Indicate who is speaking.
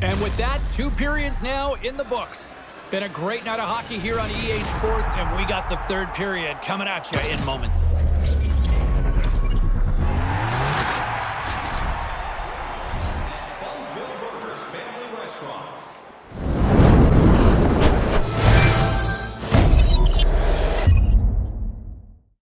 Speaker 1: And with that, 2 periods now in the books. Been a great night of hockey here on EA Sports, and we got the 3rd period coming at you in moments.